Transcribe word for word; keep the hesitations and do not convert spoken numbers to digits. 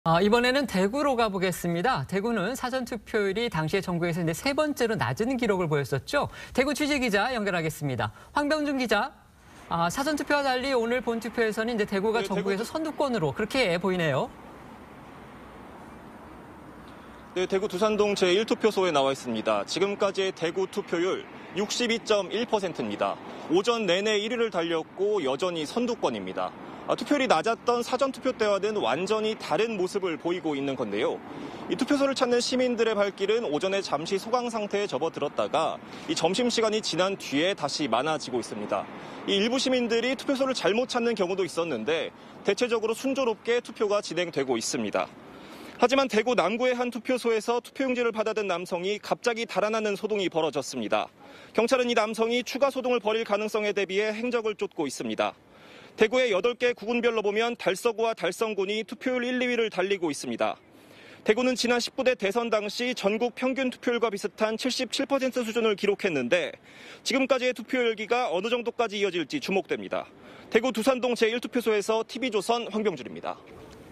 아, 이번에는 대구로 가보겠습니다. 대구는 사전투표율이 당시에 전국에서 이제 세 번째로 낮은 기록을 보였었죠. 대구 취재기자 연결하겠습니다. 황병준 기자, 아, 사전투표와 달리 오늘 본투표에서는 이제 대구가 네, 전국에서 대구... 선두권으로 그렇게 보이네요. 네, 대구 두산동 제일 투표소에 나와 있습니다. 지금까지의 대구 투표율 육십이 점 일 퍼센트입니다. 오전 내내 일 위를 달렸고 여전히 선두권입니다. 아, 투표율이 낮았던 사전투표 때와는 완전히 다른 모습을 보이고 있는 건데요. 이 투표소를 찾는 시민들의 발길은 오전에 잠시 소강 상태에 접어들었다가 이 점심시간이 지난 뒤에 다시 많아지고 있습니다. 이 일부 시민들이 투표소를 잘못 찾는 경우도 있었는데 대체적으로 순조롭게 투표가 진행되고 있습니다. 하지만 대구 남구의 한 투표소에서 투표용지를 받아든 남성이 갑자기 달아나는 소동이 벌어졌습니다. 경찰은 이 남성이 추가 소동을 벌일 가능성에 대비해 행적을 쫓고 있습니다. 대구의 여덟 개 구군별로 보면 달서구와 달성군이 투표율 일, 이 위를 달리고 있습니다. 대구는 지난 십구 대 대선 당시 전국 평균 투표율과 비슷한 칠십칠 퍼센트 수준을 기록했는데 지금까지의 투표 열기가 어느 정도까지 이어질지 주목됩니다. 대구 두산동 제일 투표소에서 티비조선 황병준입니다.